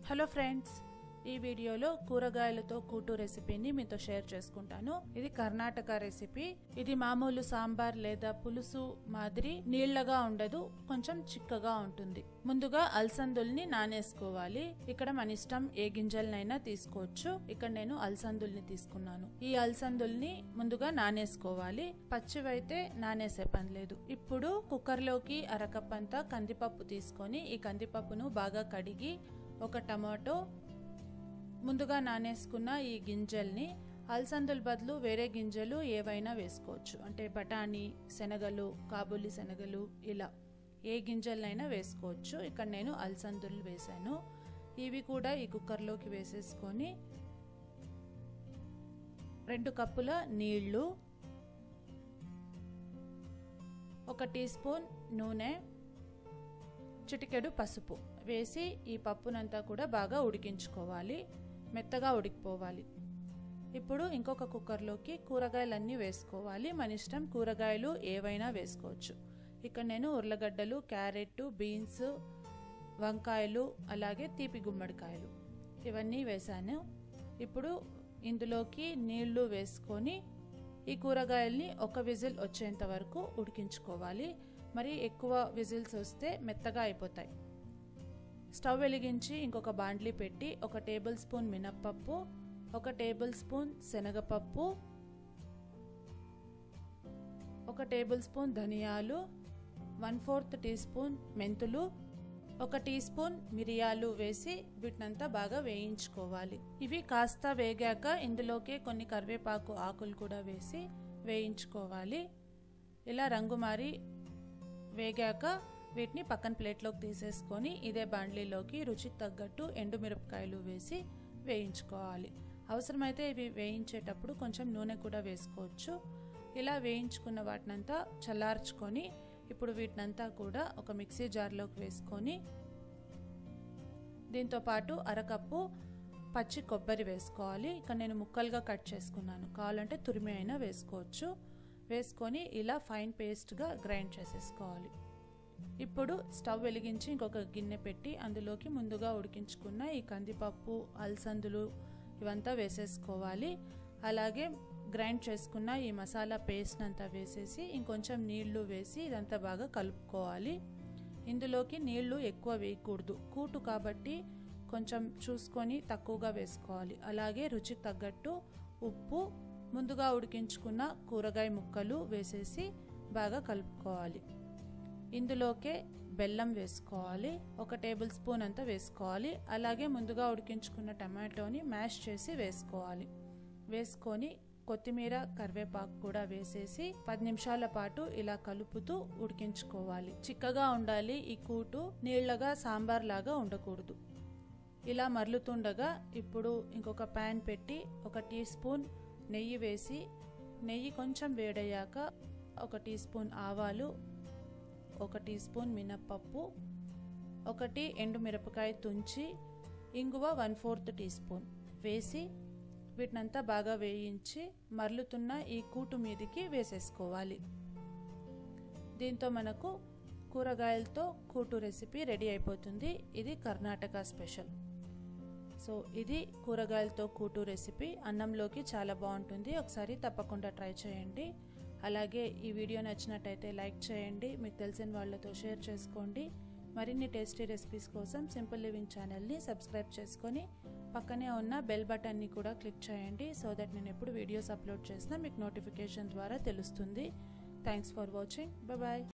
Hello friends, ఈ వీడియోలో కూరగాయలతో కూటు రెసిపీని మీతో షేర్ చేసుకుంటాను. ఇది కర్ణాటక రెసిపీ. ఇది మామూలు సాంబార్ లేదా పులుసు మాదిరి నీళ్లగా ఉండదు, కొంచెం చిక్కగా ఉంటుంది. ముందుగా అలసందుల్ని నానేసుకోవాలి. ఇక్కడ మన ఇష్టం ఏ గింజలనైనా తీసుకోవచ్చు. ఇక్కడ నేను అలసందుల్ని తీసుకున్నాను. ఈ అలసందుల్ని ముందుగా నానేసుకోవాలి. పచ్చివైతే నానేసే పని లేదు. ఇప్పుడు కుక్కర్లోకి అరకప్ అంతా కందిపప్పు తీసుకొని ఈ కందిపప్పును బాగా కడిగి ఒక టమాటో, ముందుగా నానేసుకున్న ఈ గింజల్ని, అలసందుల బదులు వేరే గింజలు ఏవైనా వేసుకోవచ్చు. అంటే బఠానీ శనగలు, కాబూలి శనగలు, ఇలా ఏ గింజలైనా వేసుకోవచ్చు. ఇక్కడ నేను అలసందులు వేసాను. ఇవి కూడా ఈ కుక్కర్లోకి వేసేసుకొని 2 కప్పుల నీళ్లు, 1 టీ స్పూన్ నూనె, చిటికెడు పసుపు వేసి ఈ పప్పునంతా కూడా బాగా ఉడికించుకోవాలి. మెత్తగా ఉడికిపోవాలి. ఇప్పుడు ఇంకొక కుక్కర్లోకి కూరగాయలన్నీ వేసుకోవాలి. మన ఇష్టం, కూరగాయలు ఏవైనా వేసుకోవచ్చు. ఇక్కడ నేను ఉర్లగడ్డలు, క్యారెట్, బీన్స్, వంకాయలు, అలాగే తీపి గుమ్మడికాయలు ఇవన్నీ వేసాను. ఇప్పుడు ఇందులోకి నీళ్లు వేసుకొని ఈ కూరగాయల్ని 1 విజిల్ వచ్చేంత వరకు ఉడికించుకోవాలి. మరి ఎక్కువ విజిల్స్ వస్తే మెత్తగా అయిపోతాయి. స్టవ్ వెలిగించి ఇంకొక బాండ్లీ పెట్టి 1 టేబుల్ స్పూన్ మినప్పప్పు, 1 టేబుల్ స్పూన్ శనగపప్పు, 1 టేబుల్ స్పూన్ ధనియాలు, 1/4 టీ స్పూన్ మెంతులు, 1 టీ స్పూన్ మిరియాలు వేసి వీటినంతా బాగా వేయించుకోవాలి. ఇవి కాస్త వేగాక ఇందులోకి కొన్ని కరివేపాకు ఆకులు కూడా వేసి వేయించుకోవాలి. ఇలా రంగు మారి వేగాక వీటిని పక్కన ప్లేట్లోకి తీసేసుకొని ఇదే బాండ్లీలోకి రుచికి తగ్గట్టు ఎండుమిరపకాయలు వేసి వేయించుకోవాలి. అవసరమైతే ఇవి వేయించేటప్పుడు కొంచెం నూనె కూడా వేసుకోవచ్చు. ఇలా వేయించుకున్న వాటినంతా చల్లార్చుకొని ఇప్పుడు వీటినంతా కూడా ఒక మిక్సీ జార్లోకి వేసుకొని దీంతో పాటు అరకప్పు పచ్చి కొబ్బరి వేసుకోవాలి. ఇక్కడ నేను ముక్కలుగా కట్ చేసుకున్నాను. కావాలంటే తురిమి అయినా వేసుకోవచ్చు. వేసుకొని ఇలా ఫైన్ పేస్ట్గా గ్రైండ్ చేసేసుకోవాలి. ఇప్పుడు స్టవ్ వెలిగించి ఇంకొక గిన్నె పెట్టి అందులోకి ముందుగా ఉడికించుకున్న ఈ కందిపప్పు, అలసందులు ఇవంతా వేసేసుకోవాలి. అలాగే గ్రైండ్ చేసుకున్న ఈ మసాలా పేస్ట్ అంతా వేసేసి ఇంకొంచెం నీళ్లు వేసి ఇదంతా బాగా కలుపుకోవాలి. ఇందులోకి నీళ్లు ఎక్కువ వేయకూడదు, కూటు కాబట్టి కొంచెం చూసుకొని తక్కువగా వేసుకోవాలి. అలాగే రుచికి తగ్గట్టు ఉప్పు, ముందుగా ఉడికించుకున్న కూరగాయ ముక్కలు వేసేసి బాగా కలుపుకోవాలి. ఇందులోకే బెల్లం వేసుకోవాలి. 1 టేబుల్ స్పూన్ అంతా వేసుకోవాలి. అలాగే ముందుగా ఉడికించుకున్న టమాటోని మ్యాష్ చేసి వేసుకోవాలి. వేసుకొని కొత్తిమీర, కరివేపాకు కూడా వేసేసి 10 నిమిషాల పాటు ఇలా కలుపుతూ ఉడికించుకోవాలి. చిక్కగా ఉండాలి ఈ కూటు, నీళ్లగా సాంబార్ లాగా ఉండకూడదు. ఇలా మరలుతుండగా ఇప్పుడు ఇంకొక ప్యాన్ పెట్టి 1 టీ స్పూన్ నెయ్యి వేసి, నెయ్యి కొంచెం వేడయ్యాక 1 టీ స్పూన్ ఆవాలు, 1 టీ స్పూన్ మినప్పప్పు, 1 ఎండుమిరపకాయ తుంచి, ఇంగువ 1/4 టీ స్పూన్ వేసి వీటినంతా బాగా వేయించి మరలుతున్న ఈ కూటు మీదికి వేసేసుకోవాలి. దీంతో మనకు కూరగాయలతో కూటు రెసిపీ రెడీ అయిపోతుంది. ఇది కర్ణాటక స్పెషల్. సో ఇది కూరగాయలతో కూటు రెసిపీ. అన్నంలోకి చాలా బాగుంటుంది. ఒకసారి తప్పకుండా ట్రై చేయండి. అలాగే ఈ వీడియో నచ్చినట్టయితే లైక్ చేయండి, మీకు తెలిసిన వాళ్ళతో షేర్ చేసుకోండి. మరిన్ని టేస్టీ రెసిపీస్ కోసం సింపుల్ లివింగ్ ఛానల్ని సబ్స్క్రైబ్ చేసుకొని పక్కనే ఉన్న బెల్ బటన్ని కూడా క్లిక్ చేయండి. సో దట్ నేను ఎప్పుడు వీడియోస్ అప్లోడ్ చేసినా మీకు నోటిఫికేషన్ ద్వారా తెలుస్తుంది. Thanks for watching. బాయ్.